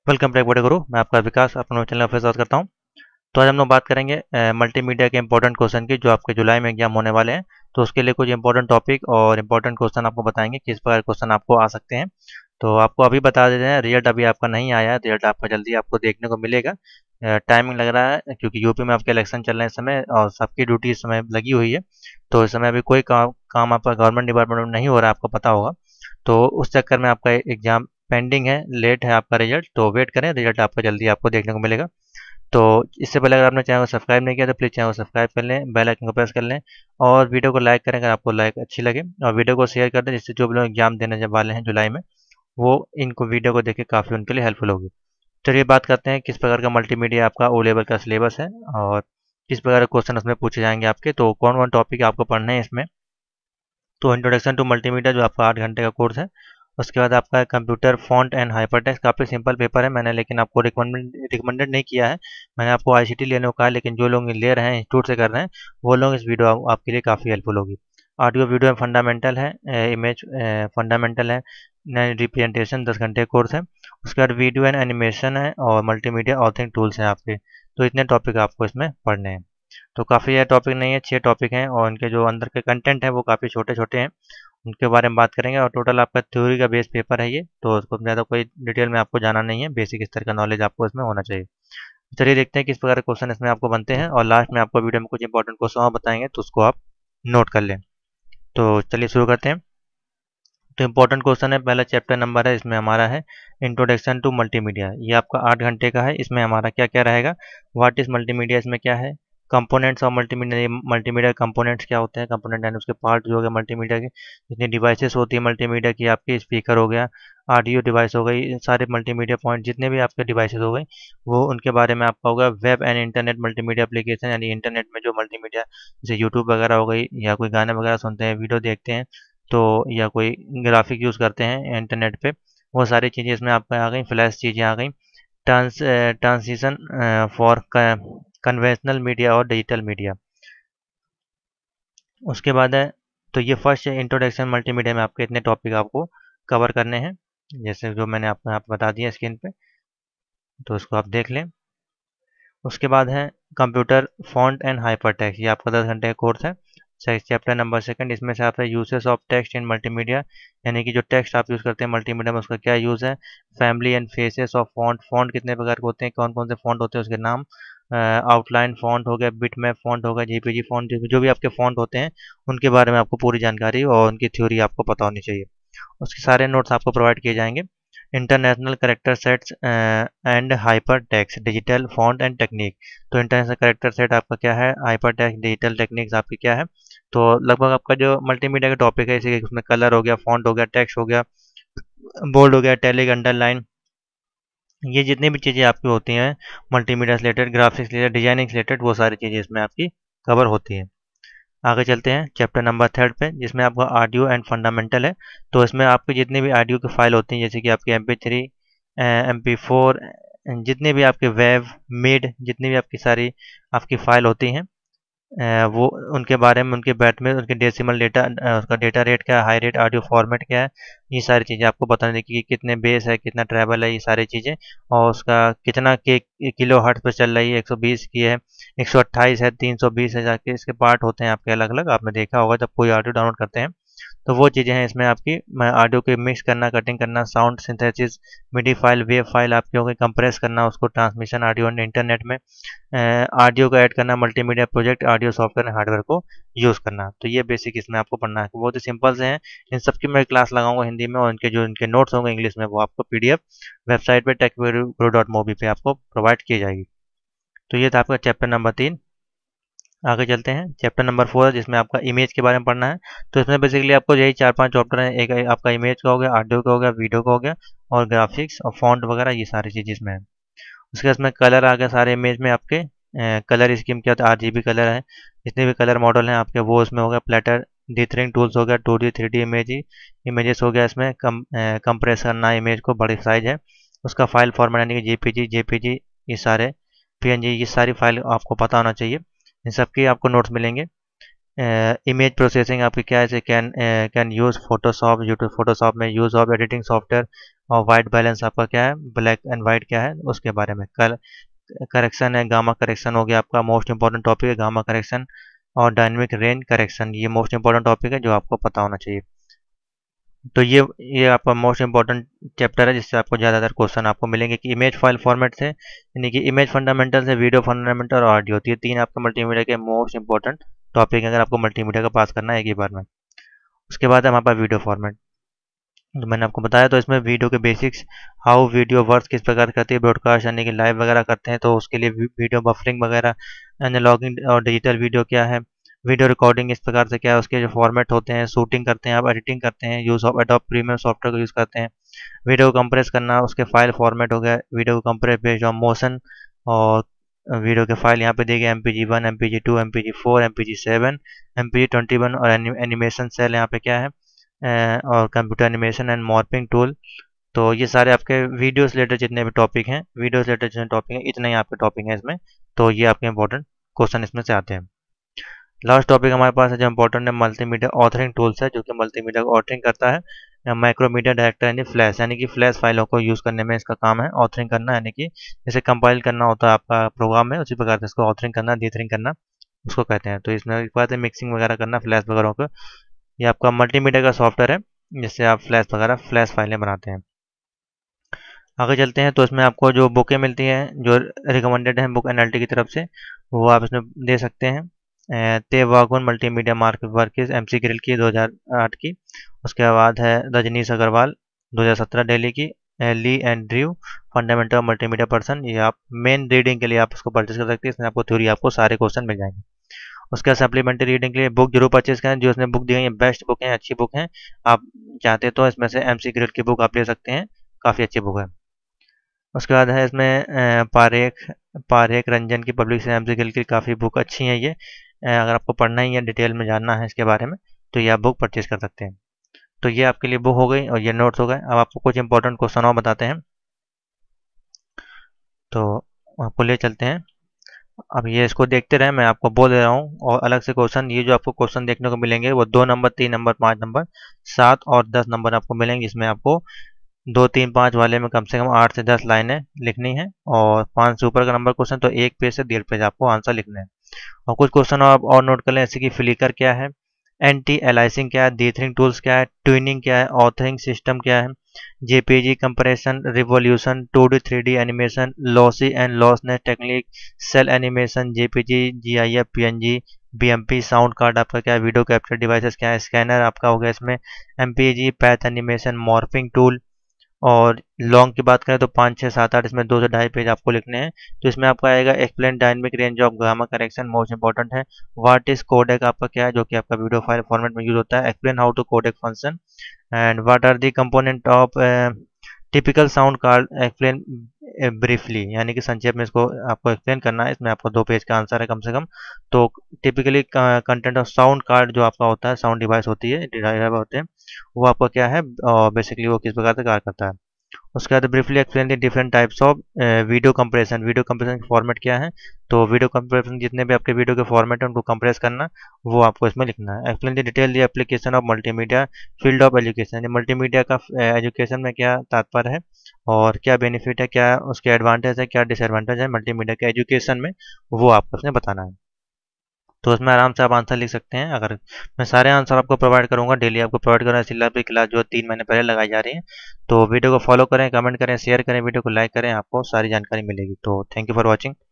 Welcome back बड़े गुरु। मैं आपका विकास अपना चैनल में फिर स्वागत करता हूँ। तो आज हम लोग बात करेंगे मल्टीमीडिया के इंपॉर्टेंट क्वेश्चन की, जो आपके जुलाई में एग्जाम होने वाले हैं। तो उसके लिए कुछ इंपॉर्टेंट टॉपिक और इंपॉर्टेंट क्वेश्चन आपको बताएंगे, किस प्रकार क्वेश्चन आपको आ सकते हैं। तो आपको अभी बता देते हैं, रिजल्ट अभी आपका नहीं आया है। रिजल्ट आपका जल्दी आपको देखने को मिलेगा। टाइमिंग लग रहा है क्योंकि यूपी में आपके इलेक्शन चल रहे हैं इस समय, और सबकी ड्यूटी इस समय लगी हुई है। तो इस समय अभी कोई काम आपका गवर्नमेंट डिपार्टमेंट में नहीं हो रहा है, आपको पता होगा। तो उस चक्कर में आपका एग्जाम पेंडिंग है, लेट है आपका रिजल्ट। तो वेट करें, रिजल्ट आपका जल्दी आपको देखने को मिलेगा। तो इससे पहले अगर आपने चैनल को सब्सक्राइब नहीं किया तो प्लीज़ चैनल को सब्सक्राइब कर लें, बेल आइकन को प्रेस कर लें, और वीडियो को लाइक करें अगर आपको लाइक अच्छी लगे, और वीडियो को शेयर कर दें, जिससे जो भी लोग एग्जाम देने जब वाले हैं जुलाई में, वो इनको वीडियो को देख के काफ़ी उनके लिए हेल्पफुल होगी। चलिए बात करते हैं किस प्रकार का मल्टीमीडिया आपका ओ लेवल का सिलेबस है, और किस प्रकार के क्वेश्चन उसमें पूछे जाएंगे आपके। तो कौन कौन टॉपिक आपको पढ़ने हैं इसमें। तो इंट्रोडक्शन टू मल्टीमीडिया जो आपका 8 घंटे का कोर्स है। उसके बाद आपका कंप्यूटर फॉन्ट एंड हाइपरटेक्स्ट, काफ़ी सिंपल पेपर है। मैंने लेकिन आपको रिकमेंडेड नहीं किया है। मैंने आपको आईसीटी लेने को कहा है, लेकिन जो लोग ले रहे हैं, इंस्टीट्यूट से कर रहे हैं, वो लोग इस वीडियो आपके लिए काफ़ी हेल्पफुल होगी। ऑडियो वीडियो में फंडामेंटल है, इमेज फंडामेंटल है, रिप्रेजेंटेशन 10 घंटे कोर्स है। उसके बाद वीडियो एंड एनिमेशन है, और मल्टीमीडिया ऑथिंग टूल्स हैं आपके। तो इतने टॉपिक आपको इसमें पढ़ने हैं। तो काफ़ी ये टॉपिक नहीं है, 6 टॉपिक हैं, और उनके जो अंदर के कंटेंट है वो काफ़ी छोटे छोटे हैं। उनके बारे में बात करेंगे, और टोटल आपका थ्योरी का बेस पेपर है ये। तो उसको ज़्यादा कोई डिटेल में आपको जाना नहीं है, बेसिक स्तर का नॉलेज आपको इसमें होना चाहिए। चलिए देखते हैं किस प्रकार के क्वेश्चन इसमें आपको बनते हैं, और लास्ट में आपको वीडियो में कुछ इंपॉर्टेंट क्वेश्चन और बताएंगे, तो उसको आप नोट कर लें। तो चलिए शुरू करते हैं। तो इम्पोर्टेंट क्वेश्चन है, पहला चैप्टर नंबर है, इसमें हमारा है इंट्रोडक्शन टू मल्टीमीडिया। ये आपका 8 घंटे का है। इसमें हमारा क्या क्या रहेगा, व्हाट इज़ मल्टीमीडिया, इसमें क्या है, components of multimedia. Multimedia components क्या होते हैं, कंपोनेंट यानी उसके पार्ट जो हो गए मल्टीमीडिया के, जितनी डिवाइसेस होती है मल्टीमीडिया की, आपके स्पीकर हो गया, ऑडियो डिवाइस हो गई, सारे मल्टीमीडिया पॉइंट जितने भी आपके डिवाइसेस हो गई, वो उनके बारे में आपका होगा। Web and internet multimedia application, यानी इंटरनेट में जो मल्टीमीडिया, जैसे यूट्यूब वगैरह हो गई, या कोई गाने वगैरह सुनते हैं, वीडियो देखते हैं, तो या कोई ग्राफिक यूज़ करते हैं इंटरनेट पे, वो सारी चीज़ें इसमें आपका आ गई। फ्लैश चीज़ें आ गई। ट्रांसिशन फॉर कन्वेंशनल मीडिया और डिजिटल मीडिया। उसके बाद है, तो ये फर्स्ट इंट्रोडक्शन मल्टीमीडिया में आपके इतने टॉपिक आपको कवर करने हैं, जैसे जो मैंने आपको यहाँ पे बता दिया स्क्रीन पे। तो उसको आप देख लें। उसके बाद है computer font and hyper text. ये आपका 10 घंटे का कोर्स है। चैप्टर नंबर सेकंड, इसमें से आता है uses of text in multimedia, यानी कि जो टेक्स्ट आप यूज़ करते हैं मल्टीमीडिया में, उसका क्या यूज़ है। Family and faces of font, font कितने प्रकार के होते हैं, कौन कौन से फॉन्ट होते हैं, उसके नाम। आउटलाइन फॉन्ट हो गया, बिट मैप फॉन्ट होगा, जेपीजी फॉन्ट, जो भी आपके फॉन्ट होते हैं, उनके बारे में आपको पूरी जानकारी और उनकी थ्योरी आपको पता होनी चाहिए। उसके सारे नोट्स आपको प्रोवाइड किए जाएंगे। International character sets and hyper text, digital font and technique. तो इंटरनेशनल करेक्टर सेट आपका क्या है, हाइपर टेक्स्ट, डिजिटल टेक्निक्स आपकी क्या है। तो लगभग आपका जो मल्टीमीडिया का टॉपिक है, इसी उसमें कलर हो गया, फॉन्ट हो गया, टेक्स्ट हो गया, बोल्ड हो गया, टैलिक, अंडरलाइन, ये जितनी भी चीज़ें आपकी होती हैं मल्टीमीडिया से रिलेटेड, ग्राफिक्स रिलेटेड, डिजाइनिंग से रिलेटेड, वो सारी चीज़ें इसमें आपकी कवर होती हैं। आगे चलते हैं चैप्टर नंबर थर्ड पे, जिसमें आपका ऑडियो एंड फंडामेंटल है। तो इसमें आपकी जितनी भी ऑडियो की फाइल होती हैं, जैसे कि आपकी MP3, MP4, जितने भी आपके वेव, मिड, जितनी भी आपकी सारी आपकी फाइल होती हैं, वो उनके बारे में, उनके बैट में, उनके डेसिमल डेटा, उसका डेटा रेट क्या है, हाई रेट ऑडियो फॉर्मेट क्या है, ये सारी चीज़ें आपको बताने की, कितने बेस है, कितना ट्रैवल है, ये सारी चीज़ें, और उसका कितना के किलो हर्ट्ज पर चल रही है, 120 की है, 128 है, 320 है, जाके इसके पार्ट होते हैं आपके अलग अलग। आपने देखा होगा जब कोई ऑडियो डाउनलोड करते हैं, तो वो चीज़ें हैं इसमें आपकी। ऑडियो के मिक्स करना, कटिंग करना, sound synthesis, MIDI file, wave file आपकी हो गई, कंप्रेस करना उसको, ट्रांसमिशन ऑडियो इंटरनेट में, ऑडियो को ऐड करना, multimedia project, audio software and hardware को यूज़ करना। तो ये बेसिक इसमें आपको पढ़ना है, बहुत ही सिंपल से हैं। इन सबकी मैं क्लास लगाऊंगा हिंदी में, और इनके जो इनके नोट्स होंगे इंग्लिश में, वो आपको PDF वेबसाइट पे techguru.mobi पे आपको प्रोवाइड की जाएगी। तो ये था आपका चैप्टर नंबर 3। आगे चलते हैं, चैप्टर नंबर 4 है, जिसमें आपका इमेज के बारे में पढ़ना है। तो इसमें बेसिकली आपको यही 4-5 चैप्टर हैं। एक आपका इमेज का हो गया, ऑडियो का हो गया, वीडियो का हो गया, और ग्राफिक्स और फॉन्ट वगैरह, ये सारी चीज़ इसमें है। उसके बाद इसमें कलर आ गया सारे इमेज में आपके। कलर स्कीम क्या होता है, RGB कलर है, जितने भी कलर मॉडल हैं आपके, वो उसमें हो गया। प्लेटर डिथरिंग टूल्स हो गया, 2D 3D इमेजेस हो गया। इसमें कंप्रेस करना इमेज को, बड़ी साइज है उसका, फाइल फॉर्मेट यानी कि JPG, ये सारे PNG, ये सारी फाइल आपको पता होना चाहिए। इन सब की आपको नोट्स मिलेंगे। इमेज प्रोसेसिंग आपकी क्या है, can use Photoshop, YouTube Photoshop में यूज़ ऑफ एडिटिंग सॉफ्टवेयर, और वाइट बैलेंस आपका क्या है, ब्लैक एंड वाइट क्या है उसके बारे में। करेक्शन है, गामा करेक्शन हो गया आपका, मोस्ट इंपॉर्टेंट टॉपिक है गामा करेक्शन। और डायनेमिक रेंज करेक्शन, ये मोस्ट इंपॉर्टेंट टॉपिक है जो आपको पता होना चाहिए। तो ये आपका मोस्ट इंपॉर्टेंट चैप्टर है जिससे आपको ज़्यादातर क्वेश्चन आपको मिलेंगे कि इमेज फाइल फॉर्मेट से, यानी कि इमेज फंडामेंटल से वीडियो फंडामेंटल और ऑडियो, ये तीन आपका मल्टीमीडिया के मोस्ट इंपॉर्टेंट टॉपिक है अगर आपको मल्टीमीडिया का पास करना है एक ही बार में। उसके बाद है हमारे पास वीडियो फॉर्मेट, जो मैंने आपको बताया। तो इसमें वीडियो के बेसिक्स, हाउ वीडियो वर्क, किस प्रकार करती है ब्रॉडकास्ट, यानी कि लाइव वगैरह करते हैं तो उसके लिए वीडियो बफरिंग वगैरह, एनालॉगिंग और डिजिटल वीडियो क्या है, वीडियो रिकॉर्डिंग इस प्रकार से क्या है, उसके जो फॉर्मेट होते हैं, शूटिंग करते हैं आप, एडिटिंग करते हैं, use of Adobe premium software का यूज़ करते हैं, वीडियो को कंप्रेस करना, उसके फाइल फॉर्मेट हो गया, वीडियो को कंप्रेस बेस्ड ऑन मोशन, और वीडियो के फाइल यहाँ पे दिए गए MPG1, MPG2, MPG4, MPG7, MPG21, और एनिमेशन सेल यहाँ पे क्या है, और computer animation and morphing tool. तो ये सारे आपके वीडियो से रिलेटेड जितने भी टॉपिक हैं, वीडियो से रिलेटेड जितने टॉपिक हैं, इतने ही आपके टॉपिक हैं इसमें। तो ये आपके इंपॉर्टेंट क्वेश्चन इसमें से आते हैं। लास्ट टॉपिक हमारे पास है जो इंपॉर्टेंट है, मल्टीमीडिया ऑथरिंग टूल्स है, जो कि मल्टीमीडिया को ऑथरिंग करता है। माइक्रोमीडिया डायरेक्टर यानी फ्लैश, यानी कि फ्लैश फाइलों को यूज़ करने में इसका काम है ऑथरिंग करना, यानी कि जैसे कंपाइल करना होता है आपका प्रोग्राम में, उसी प्रकार से इसको ऑथरिंग करना, डीथरिंग करना उसको कहते हैं। तो इसमें एक बात है मिक्सिंग वगैरह करना फ्लैश वगैरह को। ये आपका मल्टीमीडिया का सॉफ्टवेयर है जिससे आप फ्लैश फाइलें बनाते हैं। आगे चलते हैं तो इसमें आपको जो बुकें मिलती हैं जो रिकमेंडेड हैं बुक एनएलटी की तरफ से, वो आप इसमें दे सकते हैं। तेवागुन मल्टीमीडिया मार्क वर्किस MC ग्रिल की 2008 की। उसके बाद है रजनीश अग्रवाल 2017 दिल्ली की। Li and Drew fundamental multimedia Pearson, ये आप मेन रीडिंग के लिए आप उसको परचेज कर सकते हैं। इसमें आपको थ्योरी आपको सारे क्वेश्चन मिल जाएंगे। उसके बाद सप्लीमेंट्री रीडिंग के लिए बुक जरूर परचेज करें, जो इसमें बुक दी गई है बेस्ट बुक है, अच्छी बुक है। आप चाहते तो इसमें से MC ग्रिल की बुक आप ले सकते हैं, काफ़ी अच्छी बुक है। उसके बाद है इसमें पारेख पारेख रंजन की पब्लिकेशन MC गिल की काफ़ी बुक अच्छी है ये। अगर आपको पढ़ना ही है, डिटेल में जानना है इसके बारे में, तो ये आप बुक परचेज कर सकते हैं। तो ये आपके लिए बुक हो गई और ये नोट्स हो गए। अब आपको कुछ इंपॉर्टेंट क्वेश्चन और बताते हैं, तो आपको ले चलते हैं। अब ये इसको देखते रहे, मैं आपको बोल दे रहा हूँ। और अलग से क्वेश्चन, ये जो आपको क्वेश्चन देखने को मिलेंगे वो 2 नंबर, 3 नंबर, 5 नंबर, 7 और 10 नंबर आपको मिलेंगे, जिसमें आपको 2, 3, 5 वाले में कम से कम 8 से 10 लाइनें लिखनी है, और 5 से ऊपर का नंबर क्वेश्चन तो 1 पेज से 1.5 पेज आपको आंसर लिखने हैं। और कुछ क्वेश्चन आप और नोट कर लें, जैसे कि फ्लिकर क्या है, एंटी एलाइसिंग क्या है, डीथरिंग टूल्स क्या है, ट्यूनिंग क्या है, ऑथरिंग सिस्टम क्या है, JPG compression, revolution, 2D 3D animation, lossy and lossless technique, cel animation, JPG, GIF, PNG, BMP, sound card आपका क्या है, वीडियो कैप्चर डिवाइसेस क्या है, स्कैनर आपका हो गया इसमें, MPG, path animation, morphing tool. और लॉन्ग की बात करें तो 5, 6, 7, 8, इसमें 2 से 2.5 पेज आपको लिखने हैं। तो इसमें आपका आएगा explain dynamic range of gamma correction, most important है। व्हाट इज कोडेक आपका क्या है, जो कि आपका वीडियो फाइल फॉर्मेट में यूज होता है। Explain how to codec function, and what are the component of typical sound card, explain briefly, यानी कि संक्षेप में इसको आपको एक्सप्लेन करना है। इसमें आपको 2 पेज का आंसर है कम से कम। तो typically content of sound card जो आपका होता है, साउंड डिवाइस होती है, डिवाइस होते हैं, वो आपका क्या है, बेसिकली वो किस प्रकार से कार्य करता है। उसके बाद briefly explain the different types of video compression की फॉर्मेट क्या है। तो वीडियो कंप्रेशन जितने भी आपके वीडियो के फॉर्मेट हैं उनको कंप्रेस करना, वो आपको इसमें लिखना है। Explain the detail the application of multimedia field of education, multimedia का एजुकेशन में क्या तात्पर्य है और क्या बेनिफिट है, क्या उसके एडवांटेज है, क्या डिसएडवांटेज है मल्टीमीडिया के एजुकेशन में, वो आपको उसमें बताना है। तो उसमें आराम से आप आंसर लिख सकते हैं। अगर मैं सारे आंसर आपको प्रोवाइड करूंगा, डेली आपको प्रोवाइड करूँगा, सिलेबस क्लास जो 3 महीने पहले लगाई जा रही है। तो वीडियो को फॉलो करें, कमेंट करें, शेयर करें, वीडियो को लाइक करें, आपको सारी जानकारी मिलेगी। तो थैंक यू फॉर वॉचिंग।